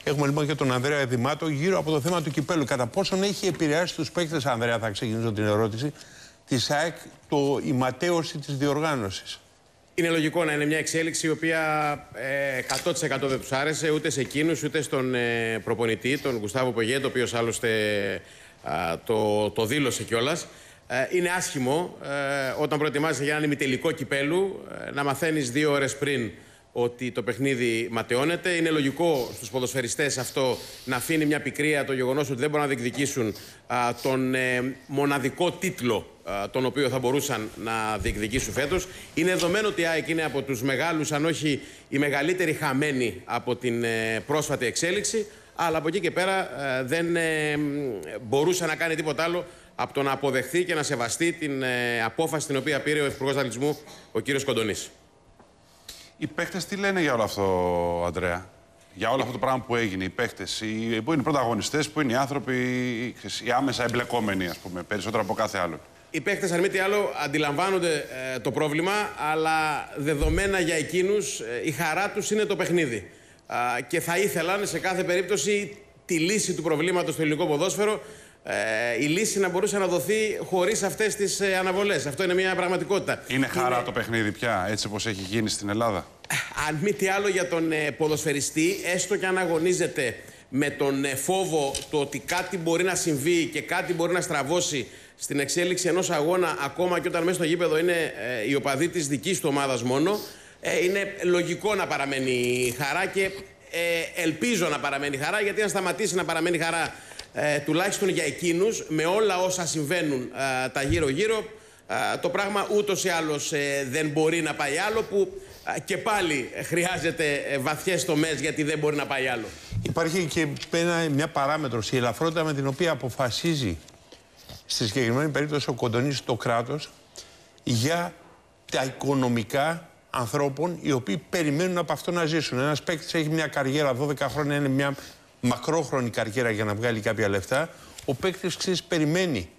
Έχουμε λοιπόν και τον Ανδρέα Δημάτο γύρω από το θέμα του κυπέλου. Κατά πόσον έχει επηρεάσει τους παίκτες, Ανδρέα, θα ξεκινήσω την ερώτηση, της ΑΕΚ η ματέωση της διοργάνωσης. Είναι λογικό να είναι μια εξέλιξη η οποία 100% δεν τους άρεσε ούτε σε εκείνους ούτε στον προπονητή, τον Γκουστάβο Πογέτο, ο οποίος άλλωστε το δήλωσε κιόλας. Είναι άσχημο όταν προετοιμάζεσαι για έναν ημιτελικό κυπέλου να μαθαίνεις 2 ώρες πριν ότι το παιχνίδι ματαιώνεται. Είναι λογικό στους ποδοσφαιριστές αυτό να αφήνει μια πικρία το γεγονός ότι δεν μπορούν να διεκδικήσουν τον μοναδικό τίτλο τον οποίο θα μπορούσαν να διεκδικήσουν φέτος. Είναι δεδομένο ότι η ΑΕΚ είναι από τους μεγάλους, αν όχι η μεγαλύτερη χαμένη από την πρόσφατη εξέλιξη, αλλά από εκεί και πέρα δεν μπορούσε να κάνει τίποτα άλλο από το να αποδεχθεί και να σεβαστεί την απόφαση την οποία πήρε ο Υπουργός Αθλητισμού, ο κύριος Κοντονής. Οι παίχτες τι λένε για όλο αυτό, Ανδρέα? Για όλο αυτό το πράγμα που έγινε, οι παίχτες, που είναι οι πρωταγωνιστές, που είναι οι άνθρωποι, οι άμεσα εμπλεκόμενοι, ας πούμε, περισσότερο από κάθε άλλο. Οι παίχτες, αν μη τι άλλο, αντιλαμβάνονται το πρόβλημα, αλλά δεδομένα για εκείνους η χαρά τους είναι το παιχνίδι. Και θα ήθελαν σε κάθε περίπτωση τη λύση του προβλήματος στο ελληνικό ποδόσφαιρο, η λύση να μπορούσε να δοθεί χωρίς αυτές τις αναβολές. Αυτό είναι μια πραγματικότητα. Είναι χαρά το παιχνίδι πια, έτσι όπως έχει γίνει στην Ελλάδα? Αν μη τι άλλο για τον ποδοσφαιριστή, έστω και αν αγωνίζεται με τον φόβο το ότι κάτι μπορεί να συμβεί και κάτι μπορεί να στραβώσει στην εξέλιξη ενός αγώνα, ακόμα και όταν μέσα στο γήπεδο είναι οι οπαδοί της δικής του ομάδας μόνο, είναι λογικό να παραμένει χαρά και ελπίζω να παραμένει χαρά, γιατί αν σταματήσει να παραμένει χαρά τουλάχιστον για εκείνους, με όλα όσα συμβαίνουν τα γύρω-γύρω, το πράγμα ούτως ή άλλως δεν μπορεί να πάει άλλο, που και πάλι χρειάζεται βαθιές τομές γιατί δεν μπορεί να πάει άλλο. Υπάρχει και μια παράμετρος, η ελαφρότητα με την οποία αποφασίζει στη συγκεκριμένη περίπτωση ο Κοντονής, το κράτος, για τα οικονομικά ανθρώπων οι οποίοι περιμένουν από αυτό να ζήσουν. Ένας παίκτης έχει μια καριέρα 12 χρόνια, είναι μια μακρόχρονη καριέρα για να βγάλει κάποια λεφτά. Ο παίκτης περιμένει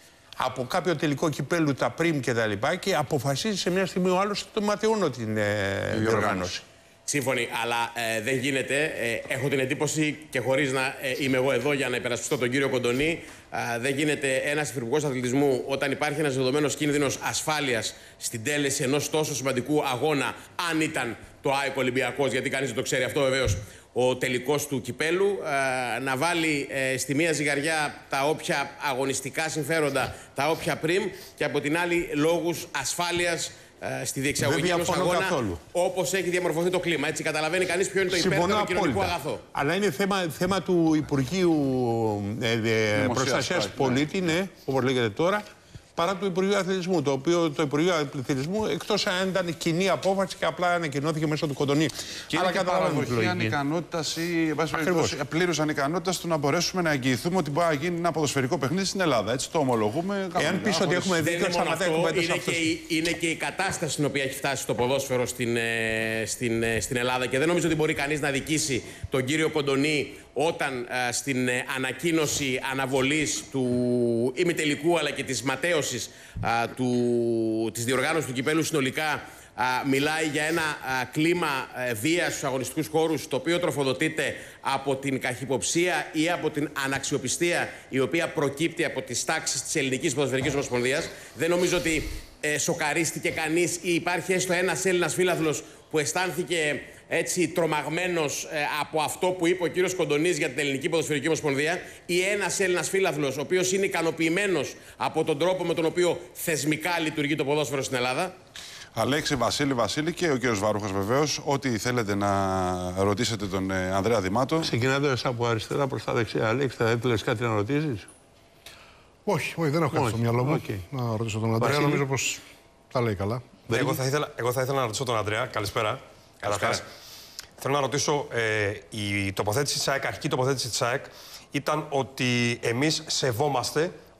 από κάποιο τελικό κυπέλου τα πριμ και τα λοιπά και αποφασίζει σε μια στιγμή ο άλλος ότι το ματαιώνω την διοργάνωση. Σύμφωνοι, αλλά δεν γίνεται. Έχω την εντύπωση, και χωρίς να είμαι εγώ εδώ για να υπερασπιστώ τον κύριο Κοντονή, δεν γίνεται ένας υπουργός αθλητισμού, όταν υπάρχει ένας δεδομένος κίνδυνος ασφάλειας στην τέλεση ενός τόσο σημαντικού αγώνα, αν ήταν το ΑΕΚ Ολυμπιακός, γιατί κανείς δεν το ξέρει αυτό βεβαίως, ο τελικός του κυπέλου, να βάλει στη μία ζυγαριά τα όποια αγωνιστικά συμφέροντα, τα όποια πριμ, και από την άλλη λόγους ασφάλειας στη διεξαγωγή ενός αγώνα, όπως έχει διαμορφωθεί το κλίμα. Έτσι καταλαβαίνει κανείς ποιο είναι το υπέρτερο κοινωνικό αγαθό. Αλλά είναι θέμα του Υπουργείου Προστασίας Πολίτη, ναι, όπως λέγεται τώρα, παρά του Υπουργείου Αθλητισμού. Το οποίο το Υπουργείο Αθλητισμού, εκτός αν ήταν κοινή απόφαση και απλά ανακοινώθηκε μέσω του Κοντονή. Και είναι και παραδοχή ανικανότητας ή πλήρους ανικανότητας του να μπορέσουμε να εγγυηθούμε ότι μπορεί να γίνει ένα ποδοσφαιρικό παιχνίδι στην Ελλάδα. Έτσι το ομολογούμε. Εάν πεις ότι έχουμε δίκιο, σταματάει κουβέντα σε αυτό. Είναι και η κατάσταση στην οποία έχει φτάσει το ποδόσφαιρο στην Ελλάδα. Και δεν νομίζω ότι μπορεί κανείς να δικήσει τον κύριο Κοντονή όταν στην ανακοίνωση αναβολής του ημιτελικού αλλά και της ματέωσης της διοργάνωσης του κυπέλου συνολικά μιλάει για ένα κλίμα βίας στους αγωνιστικούς χώρους, το οποίο τροφοδοτείται από την καχυποψία ή από την αναξιοπιστία η οποία προκύπτει από τις τάξεις της Ελληνικής Ποδοσφαιρικής Ομοσπονδίας. Δεν νομίζω ότι σοκαρίστηκε κανείς ή υπάρχει έστω ένας Έλληνας φίλαθλος που αισθάνθηκε έτσι τρομαγμένος από αυτό που είπε ο κύριος Κοντονής για την Ελληνική Ποδοσφαιρική Ομοσπονδία, ή ένας Έλληνας φίλαθλος ο οποίος είναι ικανοποιημένος από τον τρόπο με τον οποίο θεσμικά λειτουργεί το ποδόσφαιρο στην Ελλάδα. Αλέξη, Βασίλη και ο κύριος Βαρούχας βεβαίως, ό,τι θέλετε να ρωτήσετε τον Ανδρέα Δημάτο. Ξεκινώντας από αριστερά προς τα δεξιά, Αλέξη, θα ήθελες κάτι να ρωτήσεις? Όχι, δεν έχω κάτι στο μυαλό μου. Να ρωτήσω τον Ανδρέα, νομίζω πως τα λέει καλά. Εγώ θα ήθελα να ρωτήσω τον Ανδρέα. Καλησπέρα. Καταρχάς, θέλω να ρωτήσω, η τοποθέτηση της ΑΕΚ, αρχική τοποθέτηση της ΑΕΚ ήταν ότι εμείς σεβόμαστε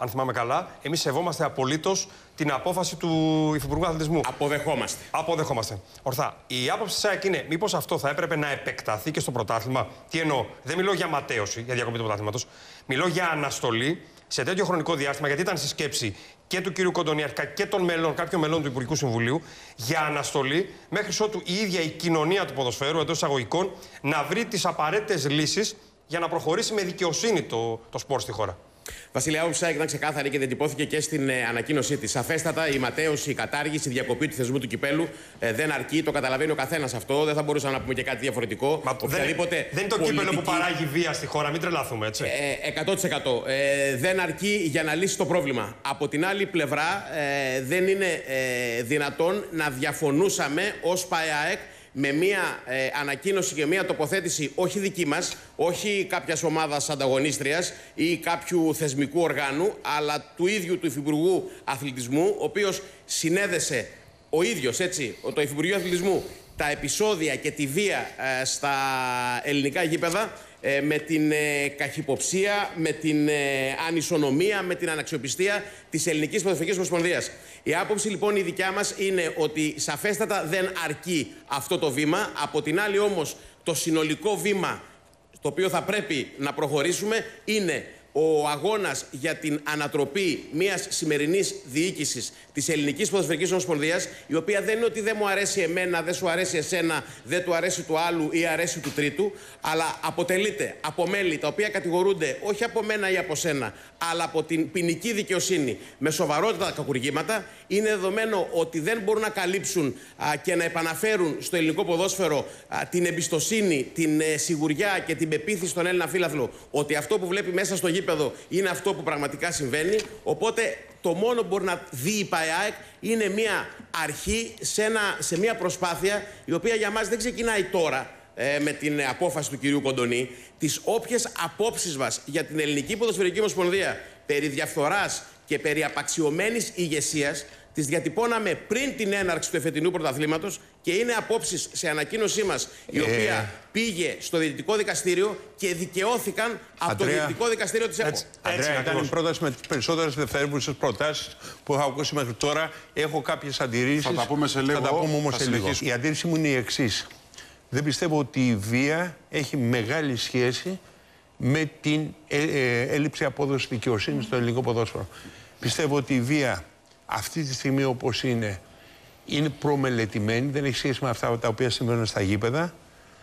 αν θυμάμαι καλά, εμείς σεβόμαστε απολύτως την απόφαση του Υφυπουργού Αθλητισμού. Αποδεχόμαστε. Αποδεχόμαστε. Ορθά. Η άποψη της ΑΕΚ είναι μήπως αυτό θα έπρεπε να επεκταθεί και στο πρωτάθλημα. Τι εννοώ, δεν μιλώ για ματέωση, για διακοπή του πρωτάθληματος. Μιλώ για αναστολή σε τέτοιο χρονικό διάστημα, γιατί ήταν στη σκέψη και του κ. Κοντονή αρχικά και των μελών, κάποιων μελών του Υπουργικού Συμβουλίου, για αναστολή μέχρι ότου η ίδια η κοινωνία του ποδοσφαίρου, εντός εισαγωγικών, να βρει τις απαραίτητες λύσεις για να προχωρήσει με δικαιοσύνη το σπορ στη χώρα. Βασίλη, η άποψη ήταν ξεκάθαρη και διατυπώθηκε και στην ανακοίνωσή της. Σαφέστατα, η ματέωση, η κατάργηση, η διακοπή του θεσμού του κυπέλου δεν αρκεί. Το καταλαβαίνει ο καθένας αυτό. Δεν θα μπορούσαμε να πούμε και κάτι διαφορετικό. Δεν είναι το κύπελο που παράγει βία στη χώρα, μην τρελαθούμε, έτσι. 100%. Δεν αρκεί για να λύσει το πρόβλημα. Από την άλλη πλευρά, δεν είναι δυνατόν να διαφωνούσαμε ως ΠΑΕΑΕΚ με μία ανακοίνωση και μία τοποθέτηση όχι δική μας, όχι κάποιας ομάδας ανταγωνίστριας ή κάποιου θεσμικού οργάνου, αλλά του ίδιου του Υφυπουργού Αθλητισμού, ο οποίος συνέδεσε ο ίδιος, έτσι, το Υφυπουργείο Αθλητισμού, τα επεισόδια και τη βία στα ελληνικά γήπεδα με την καχυποψία, με την ανισονομία, με την αναξιοπιστία της Ελληνικής Ποδοσφαιρικής Ομοσπονδίας. Η άποψη λοιπόν η δικιά μας είναι ότι σαφέστατα δεν αρκεί αυτό το βήμα. Από την άλλη όμως το συνολικό βήμα το οποίο θα πρέπει να προχωρήσουμε είναι ο αγώνας για την ανατροπή μιας σημερινής διοίκησης της Ελληνικής Ποδοσφαιρικής Ομοσπονδίας, η οποία δεν είναι ότι δεν μου αρέσει εμένα, δεν σου αρέσει εσένα, δεν του αρέσει του άλλου ή αρέσει του τρίτου, αλλά αποτελείται από μέλη τα οποία κατηγορούνται όχι από μένα ή από σένα, αλλά από την ποινική δικαιοσύνη με σοβαρότητα κακουργήματα. Είναι δεδομένο ότι δεν μπορούν να καλύψουν και να επαναφέρουν στο ελληνικό ποδόσφαιρο την εμπιστοσύνη, την σιγουριά και την πεποίθηση στον Έλληνα φύλαθλο ότι αυτό που βλέπει μέσα στο γήπεδο είναι αυτό που πραγματικά συμβαίνει. Οπότε το μόνο που μπορεί να δει η ΠΑΕΑΕΚ είναι μια αρχή σε μια προσπάθεια η οποία για μας δεν ξεκινάει τώρα με την απόφαση του κυρίου Κοντονή. Τις όποιες απόψεις μας για την Ελληνική Ποδοσφαιρική Ομοσπονδία περί διαφθοράς και περί απαξιωμένης ηγεσίας τις διατυπώναμε πριν την έναρξη του εφετινού πρωταθλήματος και είναι απόψεις σε ανακοίνωσή μας η οποία πήγε στο Διαιτητικό Δικαστήριο και δικαιώθηκαν από το Διαιτητικό Δικαστήριο της ΕΠΟ. Αντρέα, ήταν η πρόταση με τις περισσότερες δευτερεύουσες προτάσεις που έχω ακούσει μέχρι τώρα. Έχω κάποιες αντιρρήσεις. Θα τα πούμε σε λίγο. Θα τα πούμε όμως σε λίγο. Η αντίρρηση μου είναι η εξής. Δεν πιστεύω ότι η βία έχει μεγάλη σχέση με την έλλειψη απόδοσης δικαιοσύνης στο ελληνικό ποδόσφαιρο. Πιστεύω ότι η βία αυτή τη στιγμή όπως είναι προμελετημένη, δεν έχει σχέση με αυτά τα οποία συμβαίνουν στα γήπεδα.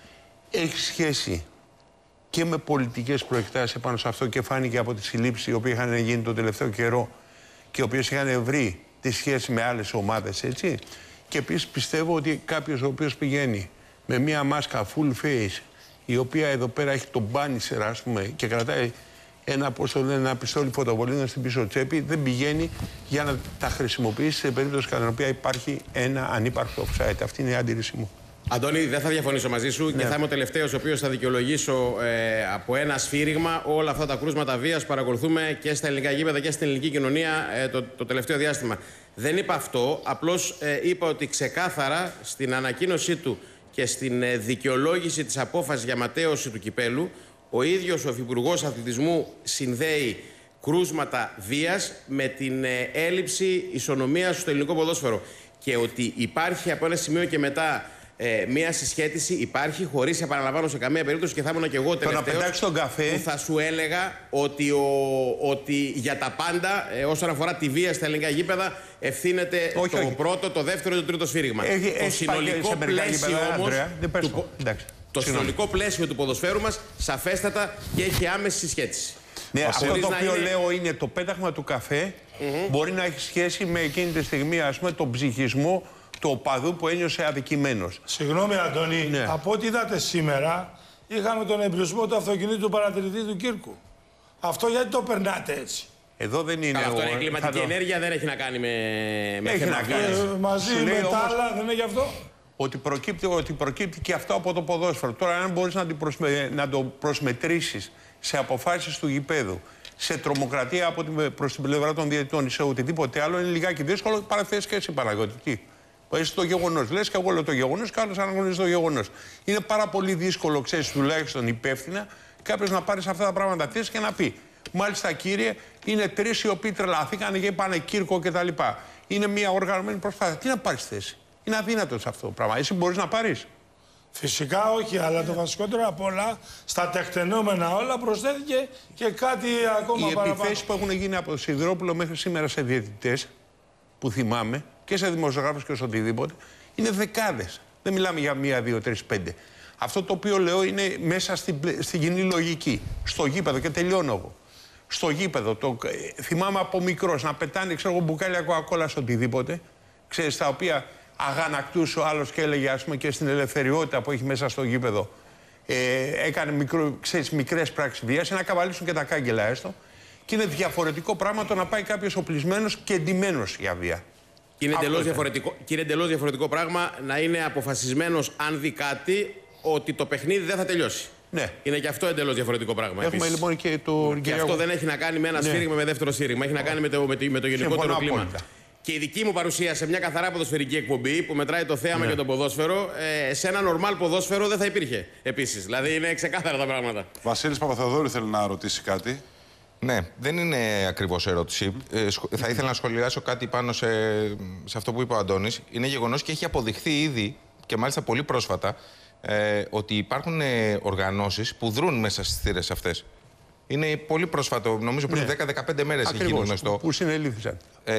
Έχει σχέση και με πολιτικές προεκτάσεις επάνω σε αυτό και φάνηκε από τις συλλήψεις οι οποίες είχαν γίνει τον τελευταίο καιρό και οι οποίες είχαν βρει τη σχέση με άλλες ομάδες, έτσι. Και επίσης πιστεύω ότι κάποιος ο οποίος πηγαίνει με μία μάσκα full face, η οποία εδώ πέρα έχει τον μπάνισερ, ας πούμε, και κρατάει ένα πιστόλι φωτοβολίδων στην πίσω τσέπη, δεν πηγαίνει για να τα χρησιμοποιήσει σε περίπτωση κατά την οποία υπάρχει ένα ανύπαρκτο offside. Αυτή είναι η αντίρρηση μου. Αντώνη, δεν θα διαφωνήσω μαζί σου και θα είμαι ο τελευταίος ο οποίος θα δικαιολογήσω από ένα σφύριγμα όλα αυτά τα κρούσματα βίας που παρακολουθούμε και στα ελληνικά γήπεδα και στην ελληνική κοινωνία το τελευταίο διάστημα. Δεν είπα αυτό, απλώς είπα ότι ξεκάθαρα στην ανακοίνωσή του και στην δικαιολόγηση της απόφασης για ματέωση του κυπέλου, ο ίδιος ο Υφυπουργός Αθλητισμού συνδέει κρούσματα βίας με την έλλειψη ισονομίας στο ελληνικό ποδόσφαιρο. Και ότι υπάρχει από ένα σημείο και μετά μία συσχέτιση, υπάρχει χωρίς, επαναλαμβάνω, σε καμία περίπτωση, και θα ήμουν και εγώ τελευταίος που θα σου έλεγα ότι για τα πάντα, όσον αφορά τη βία στα ελληνικά γήπεδα, ευθύνεται το πρώτο, το δεύτερο και το τρίτο σφύριγμα. Το συνολικό πλαίσιο όμως. Το συνολικό πλαίσιο του ποδοσφαίρου μας σαφέστατα και έχει άμεση συσχέτιση. Ναι, αυτό το οποίο λέω είναι το πέταγμα του καφέ μπορεί να έχει σχέση με εκείνη τη στιγμή, ας πούμε, τον ψυχισμό του οπαδού που ένιωσε αδικημένος. Συγγνώμη, Αντώνη, από ό,τι είδατε σήμερα, είχαμε τον εμπρισμό του αυτοκινήτου του παρατηρητή του Κύρκου. Αυτό γιατί το περνάτε έτσι? Εδώ δεν είναι. Αυτό είναι κλιματική ενέργεια, δεν έχει να κάνει με θέμα. Μαζί με τα άλλα, δεν είναι γι' αυτό. Ότι προκύπτει και αυτό από το ποδόσφαιρο. Τώρα, αν μπορείς να το προσμετρήσεις σε αποφάσεις του γηπέδου, σε τρομοκρατία προς την πλευρά των διαιτητών ή σε οτιδήποτε άλλο, είναι λιγάκι δύσκολο. Παραθέσεις και εσύ, Παναγιώτη. Εσύ το γεγονός. Λες και εγώ λέω το γεγονός, και άλλος αναγνωρίζει το γεγονός. Είναι πάρα πολύ δύσκολο, ξέρεις, τουλάχιστον υπεύθυνα, κάποιος να πάρει σε αυτά τα πράγματα θέση και να πει Μάλιστα, κύριε, είναι 3 οι οποίοι τρελαθήκαν και είπανε Κύρκο κτλ. Είναι μια οργανωμένη προσπάθεια. Τι να πάρεις θέση? Είναι αδύνατο σε αυτό το πράγμα. Εσύ μπορείς να πάρεις? Φυσικά όχι, αλλά το βασικότερο απ' όλα, στα τεκτενόμενα όλα, προσθέθηκε και κάτι ακόμα παραπάνω. Οι επιθέσεις που έχουν γίνει από τον Σιδηρόπουλο μέχρι σήμερα σε διαιτητές, που θυμάμαι, και σε δημοσιογράφους και σε οτιδήποτε, είναι δεκάδες. Δεν μιλάμε για 1, 2, 3, 5. Αυτό το οποίο λέω είναι μέσα στην κοινή λογική. Στο γήπεδο, και τελειώνω εγώ. Στο γήπεδο, θυμάμαι από μικρός να πετάνε, ξέρω εγώ, μπουκάλια κοκακόλα σε οτιδήποτε, ξέρεις, τα οποία αγανακτούσε ο άλλος και έλεγε, ας πούμε, και στην ελευθεριότητα που έχει μέσα στο γήπεδο, έκανε μικρές πράξεις βίας, ή να καβαλήσουν και τα κάγκελα έστω. Και είναι διαφορετικό πράγμα το να πάει κάποιος οπλισμένος και εντυμένος για βία. Και είναι εντελώς διαφορετικό πράγμα να είναι αποφασισμένος, αν δει κάτι, ότι το παιχνίδι δεν θα τελειώσει. Ναι. Είναι και αυτό εντελώς διαφορετικό πράγμα. Έχουμε επίσης. Λοιπόν και το. Και αυτό δεν έχει να κάνει με ένα σφύριγμα, με δεύτερο σφύριγμα. Έχει να κάνει με το γενικότερο κλίμα. Απόλυτα. Και η δική μου παρουσία σε μια καθαρά ποδοσφαιρική εκπομπή που μετράει το θέαμα και το ποδόσφαιρο, σε ένα νορμάλ ποδόσφαιρο δεν θα υπήρχε επίσης. Δηλαδή είναι ξεκάθαρα τα πράγματα. Βασίλης Παπαθεοδόρου θέλει να ρωτήσει κάτι. Ναι, δεν είναι ακριβώς ερώτηση. Θα ήθελα να σχολιάσω κάτι πάνω σε αυτό που είπε ο Αντώνης. Είναι γεγονός και έχει αποδειχθεί ήδη, και μάλιστα πολύ πρόσφατα, ότι υπάρχουν οργανώσεις που δρούν μέσα στις θύρες αυτές. Είναι πολύ πρόσφατο, νομίζω πριν 10-15 μέρες έχει γίνει γνωστό. Που συνελήφθησαν.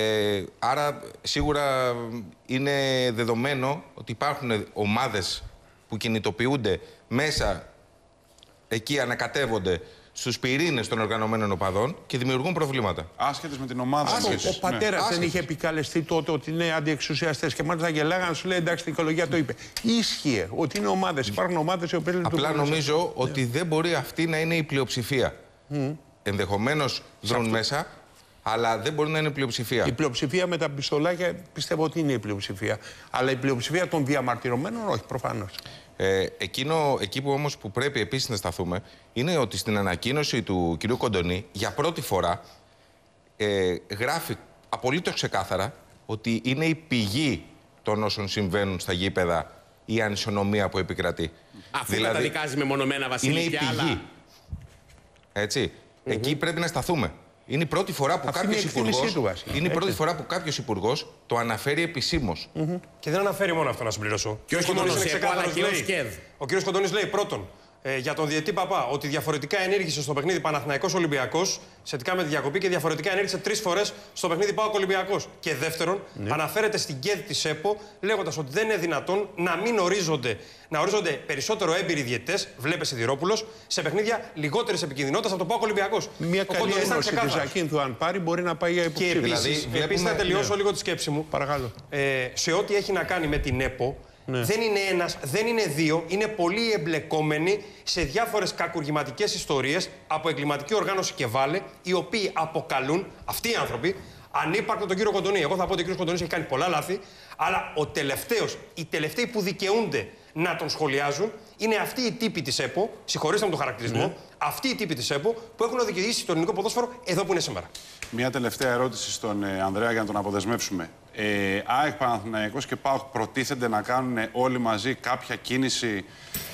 Άρα σίγουρα είναι δεδομένο ότι υπάρχουν ομάδες που κινητοποιούνται μέσα, εκεί ανακατεύονται στους πυρήνες των οργανωμένων οπαδών και δημιουργούν προβλήματα. Άσχετες με την ομάδα. Ο πατέρας δεν είχε επικαλεστεί τότε ότι είναι αντιεξουσιαστές και μάλιστα γελάγανε, σου λέει εντάξει, την οικολογία το είπε. Ίσχυε ότι είναι ομάδες. Υπάρχουν ομάδες οι οποίες λειτουργούν. Απλά νομίζω ότι δεν μπορεί αυτή να είναι η πλειοψηφία. Ενδεχομένως δρουν μέσα, αλλά δεν μπορεί να είναι πλειοψηφία. Η πλειοψηφία με τα πιστολάκια πιστεύω ότι είναι η πλειοψηφία. Αλλά η πλειοψηφία των διαμαρτυρωμένων όχι, προφανώς. Εκεί που όμως που πρέπει επίσης να σταθούμε είναι ότι στην ανακοίνωση του κ. Κοντονή για πρώτη φορά γράφει απολύτως ξεκάθαρα ότι είναι η πηγή των όσων συμβαίνουν στα γήπεδα η ανισονομία που επικρατεί. Αφού δηλαδή, καταδικάζει μεμονωμένα, Βασίλη, είναι η πηγή. Άλλα. Έτσι. Εκεί πρέπει να σταθούμε. Είναι η πρώτη φορά που κάποιος υπουργός το αναφέρει επισήμως. Και δεν αναφέρει μόνο αυτό, να συμπληρώσω. Και όχι μόνο σε αλλά και ως ΚΕΔ. Ο κ. Κοντονής λέει πρώτον, για τον διαιτητή Παπά, ότι διαφορετικά ενήργησε στο παιχνίδι Παναθηναϊκός Ολυμπιακός σχετικά με τη διακοπή και διαφορετικά ενήργησε 3 φορές στο παιχνίδι ΠΑΟΚ Ολυμπιακός. Και δεύτερον, αναφέρεται στην ΚΕΔ της ΕΠΟ, λέγοντας ότι δεν είναι δυνατόν να μην ορίζονται περισσότερο έμπειροι διαιτητές, βλέπε Σιδηρόπουλος, σε παιχνίδια λιγότερης επικινδυνότητας από το ΠΑΟΚ Ολυμπιακός. Μια καλή ένωση του Ζακίνθου, αν πάρει, μπορεί να πάει για υποψήφιο. Και επίσης, θα τελειώσω λίγο τη σκέψη μου. Παρακαλώ. Σε ό,τι έχει να κάνει με την ΕΠΟ. Δεν είναι ένας, δεν είναι δύο, είναι πολύ εμπλεκόμενοι σε διάφορες κακουργηματικές ιστορίες από εγκληματική οργάνωση και βάλε, οι οποίοι αποκαλούν, αυτοί οι άνθρωποι, ανύπαρκτο τον κύριο Κοντονή. Εγώ θα πω ότι ο κύριος Κοντονής έχει κάνει πολλά λάθη, αλλά οι τελευταίοι που δικαιούνται να τον σχολιάζουν είναι αυτοί οι τύποι της ΕΠΟ, συγχωρήστε με τον χαρακτηρισμό, αυτοί οι τύποι της ΕΠΟ που έχουν οδηγήσει το ελληνικό ποδόσφαιρο εδώ που είναι σήμερα. Μια τελευταία ερώτηση στον Ανδρέα για να τον αποδεσμεύσουμε. ΑΕΚ, Παναθηναϊκός και ΠΑΟΚ προτίθενται να κάνουν όλοι μαζί κάποια κίνηση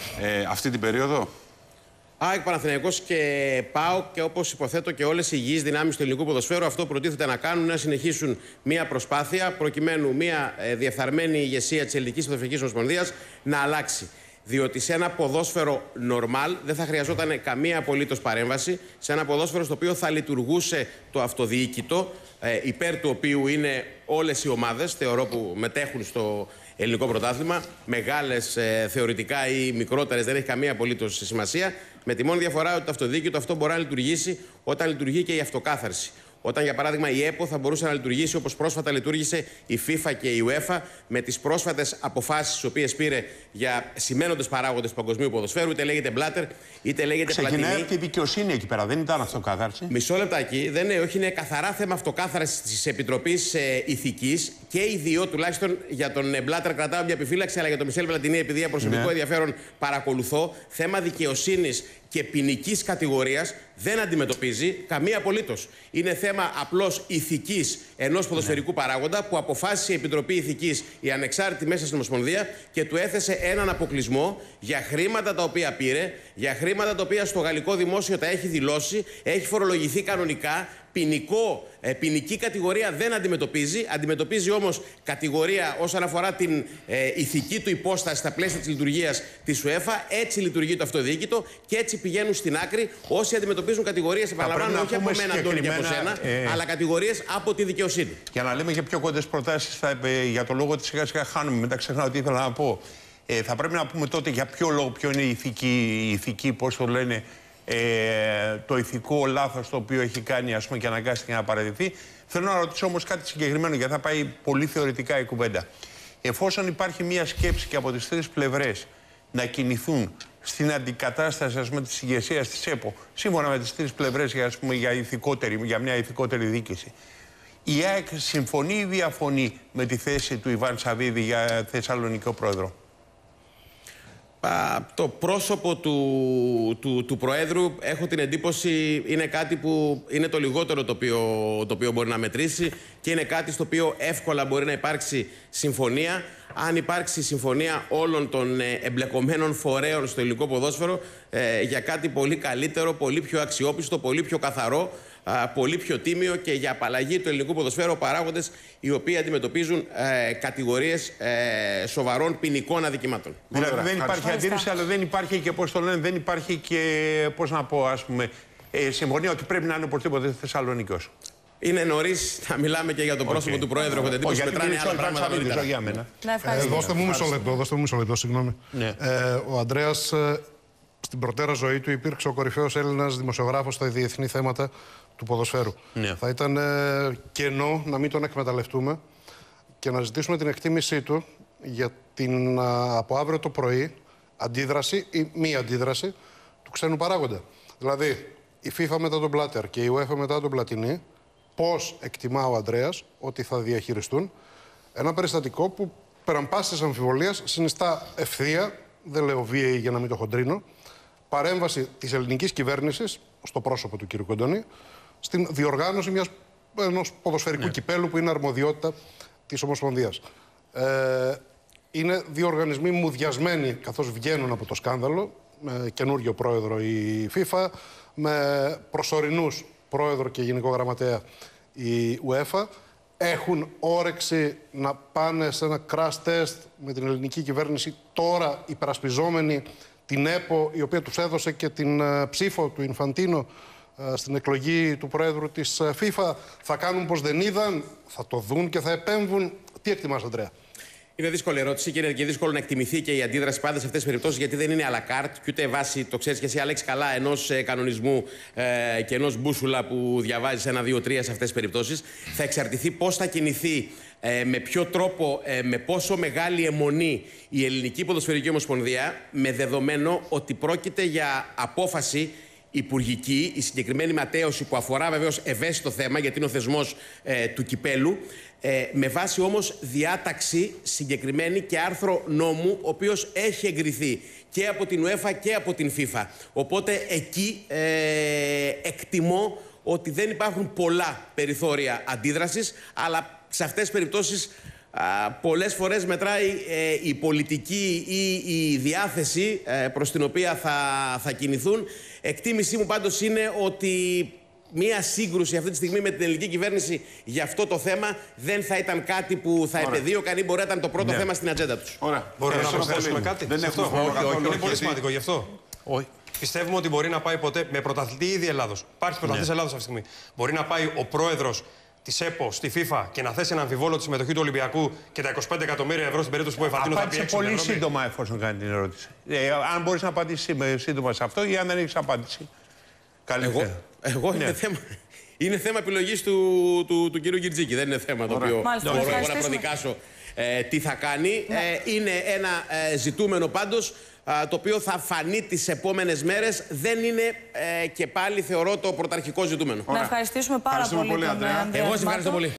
αυτή την περίοδο? ΑΕΚ, Παναθηναϊκός και ΠΑΟΚ και όπως υποθέτω και όλες οι υγιείς δυνάμεις του ελληνικού ποδοσφαίρου αυτό προτίθεται να κάνουν, να συνεχίσουν μια προσπάθεια προκειμένου μια διεφθαρμένη ηγεσία της Ελληνικής Ποδοσφαιρικής Ομοσπονδίας να αλλάξει. Διότι σε ένα ποδόσφαιρο normal δεν θα χρειαζόταν καμία απολύτως παρέμβαση, σε ένα ποδόσφαιρο στο οποίο θα λειτουργούσε το αυτοδιοίκητο, υπέρ του οποίου είναι όλες οι ομάδες, θεωρώ, που μετέχουν στο ελληνικό πρωτάθλημα, μεγάλες θεωρητικά ή μικρότερες, δεν έχει καμία απολύτως σημασία, με τη μόνη διαφορά ότι το αυτοδιοίκητο αυτό μπορεί να λειτουργήσει όταν λειτουργεί και η αυτοκάθαρση. Όταν, για παράδειγμα, η ΕΠΟ θα μπορούσε να λειτουργήσει όπως πρόσφατα λειτουργήσε η FIFA και η UEFA, με τις πρόσφατες αποφάσεις τις οποίες πήρε για σημαίνοντες παράγοντες του παγκοσμίου ποδοσφαίρου, είτε λέγεται Μπλάτερ, είτε λέγεται Πλατινί. Ξεκινάει από τη δικαιοσύνη εκεί πέρα, δεν ήταν αυτοκάθαρση. Μισό λεπτάκι, δεν είναι, όχι, είναι καθαρά θέμα αυτοκάθαρσης της Επιτροπής Ηθικής και οι δύο, τουλάχιστον για τον Μπλάτερ κρατάω μια επιφύλαξη, αλλά για τον Μισελ Πλατινί, επειδή για προσωπικό ενδιαφέρον παρακολουθώ, θέμα δικαιοσύνης και ποινικής κατηγορίας δεν αντιμετωπίζει καμία απολύτως. Είναι θέμα απλώς ηθικής ενός ποδοσφαιρικού παράγοντα που αποφάσισε η Επιτροπή Ηθικής, η ανεξάρτητη μέσα στην Ομοσπονδία, και του έθεσε έναν αποκλεισμό για χρήματα τα οποία πήρε, για χρήματα τα οποία στο γαλλικό δημόσιο τα έχει δηλώσει, έχει φορολογηθεί κανονικά. Ποινική κατηγορία δεν αντιμετωπίζει. Αντιμετωπίζει όμως κατηγορία όσον αφορά την ηθική του υπόσταση στα πλαίσια της λειτουργίας της UEFA. Έτσι λειτουργεί το αυτοδιοίκητο και έτσι πηγαίνουν στην άκρη όσοι αντιμετωπίζουν κατηγορίες, επαναλαμβάνω, όχι από μένα, Αντώνη, και από σένα, αλλά κατηγορίες από τη δικαιοσύνη. Για να λέμε και πιο κοντές προτάσεις, για το λόγο ότι σιγά σιγά χάνουμε, μετά ξεχνάω τι ήθελα να πω. Θα πρέπει να πούμε τότε για ποιο λόγο, ποιο είναι η ηθική, πώς το λένε, το ηθικό λάθος το οποίο έχει κάνει, ας πούμε, και αναγκάστηκε να παραιτηθεί. Θέλω να ρωτήσω όμως κάτι συγκεκριμένο, γιατί θα πάει πολύ θεωρητικά η κουβέντα. Εφόσον υπάρχει μία σκέψη και από τις τρεις πλευρές να κινηθούν στην αντικατάσταση, ας πούμε, της ηγεσίας της ΕΠΟ, σύμφωνα με τις τρεις πλευρές, ας πούμε, για μια ηθικότερη δίκηση, η ΑΕΚ συμφωνεί ή διαφωνεί με τη θέση του Ιβάν Σαββίδη για θεσσαλονικό πρόεδρο? Το πρόσωπο του Προέδρου, έχω την εντύπωση, είναι κάτι που είναι το λιγότερο το οποίο μπορεί να μετρήσει και είναι κάτι στο οποίο εύκολα μπορεί να υπάρξει συμφωνία. Αν υπάρξει συμφωνία όλων των εμπλεκομένων φορέων στο ελληνικό ποδόσφαιρο για κάτι πολύ καλύτερο, πολύ πιο αξιόπιστο, πολύ πιο καθαρό, πολύ πιο τίμιο και για απαλλαγή του ελληνικού ποδοσφαίρου παράγοντες οι οποίοι αντιμετωπίζουν κατηγορίες σοβαρών ποινικών αδικημάτων. Δηλαδή δεν υπάρχει αντίρρηση, αλλά δεν υπάρχει και, πώς το λένε, δεν υπάρχει και, πώς να πω, ας πούμε, συμφωνία ότι πρέπει να είναι οπωσδήποτε Θεσσαλονίκος. Είναι νωρίς να μιλάμε και για το πρόσωπο του Πρόεδρου. Έχω την εντύπωση ότι μετράνε άλλα πράγματα νωρίτερα. Δώστε μου μισό λεπτό, συγγνώμη. Ναι. Ο Ανδρέας στην προτέρα ζωή του υπήρξε ο κορυφαίος Έλληνας δημοσιογράφος στα διεθνή θέματα του ποδοσφαίρου. Ναι. Θα ήταν κενό να μην τον εκμεταλλευτούμε και να ζητήσουμε την εκτίμησή του για την από αύριο το πρωί αντίδραση ή μη αντίδραση του ξένου παράγοντα. Δηλαδή, η FIFA μετά τον Μπλάτερ και η UEFA μετά τον Πλατινί, πώς εκτιμά ο Ανδρέας ότι θα διαχειριστούν ένα περιστατικό που πέραν πάσης αμφιβολίας συνιστά ευθεία, δεν λέω βίαιη για να μην το χοντρίνω, παρέμβαση της ελληνικής κυβέρνησης, στο πρόσωπο του κ. Κοντονή, στην διοργάνωση ενός ποδοσφαιρικού κυπέλου που είναι αρμοδιότητα της Ομοσπονδίας. Είναι δύο οργανισμοί μουδιασμένοι καθώς βγαίνουν από το σκάνδαλο, με καινούριο πρόεδρο η FIFA, με προσωρινούς πρόεδρο και γενικό γραμματέα η UEFA. Έχουν όρεξη να πάνε σε ένα crash test με την ελληνική κυβέρνηση τώρα, υπερασπιζόμενοι την ΕΠΟ, η οποία τους έδωσε και την ψήφο του Ινφαντίνο στην εκλογή του Πρόεδρου της FIFA. Θα κάνουν πως δεν είδαν, θα το δουν και θα επέμβουν. Τι εκτιμάς, Ανδρέα? Είναι δύσκολη ερώτηση και είναι και δύσκολο να εκτιμηθεί και η αντίδραση πάντα σε αυτές τις περιπτώσεις, γιατί δεν είναι à la carte και ούτε βάσει, το ξέρεις και εσύ, Αλέξη, καλά, ενός κανονισμού και ενός μπούσουλα που διαβάζεις 1, 2, 3 σε αυτές τις περιπτώσεις. Θα εξαρτηθεί πώς θα κινηθεί, με ποιο τρόπο, με πόσο μεγάλη αιμονή η Ελληνική Ποδοσφαιρική Ομοσπονδία, με δεδομένο ότι πρόκειται για απόφαση υπουργική, η συγκεκριμένη ματέωση που αφορά βεβαίως ευαίσθητο θέμα, γιατί είναι ο θεσμός του κυπέλου, με βάση όμως διάταξη συγκεκριμένη και άρθρο νόμου, ο οποίος έχει εγκριθεί και από την UEFA και από την FIFA. Οπότε εκεί εκτιμώ ότι δεν υπάρχουν πολλά περιθώρια αντίδρασης, αλλά σε αυτές τις περιπτώσεις πολλές φορές μετράει η πολιτική ή η διάθεση προς την οποία θα κινηθούν. Εκτίμησή μου πάντως είναι ότι μία σύγκρουση αυτή τη στιγμή με την ελληνική κυβέρνηση για αυτό το θέμα δεν θα ήταν κάτι που θα επεδίωκαν ή μπορεί να ήταν το πρώτο θέμα στην ατζέντα τους. Ωραία. Μπορούμε να προσθέσουμε κάτι? Δεν έχουμε Είναι πολύ σημαντικό γι' αυτό. Όχι. Πιστεύουμε ότι μπορεί να πάει ποτέ με πρωταθλητή ήδη Ελλάδος. Υπάρχει πρωταθλητής Ελλάδος αυτή τη στιγμή. Μπορεί να πάει ο πρόεδρος της ΕΠΟ στη FIFA και να θέσει ένα αμφιβόλο τη συμμετοχή του Ολυμπιακού και τα 25 εκατομμύρια ευρώ στην περίπτωση που ο Ινφαντίνο θα πει έξω. Πολύ σύντομα, εφόσον κάνει την ερώτηση. Αν μπορείς να απαντήσεις σύντομα σε αυτό ή αν δεν έχεις απάντηση. Εγώ είναι θέμα επιλογής του κύριου Γιτζίκη. Δεν είναι θέμα το οποίο μπορώ να προδικάσω τι θα κάνει. Είναι ένα ζητούμενο πάντως το οποίο θα φανεί τις επόμενες μέρες. Δεν είναι και πάλι, θεωρώ, το πρωταρχικό ζητούμενο. Να ευχαριστήσουμε πάρα πολύ τον Ανδρέα. Εγώ σας ευχαριστώ πολύ.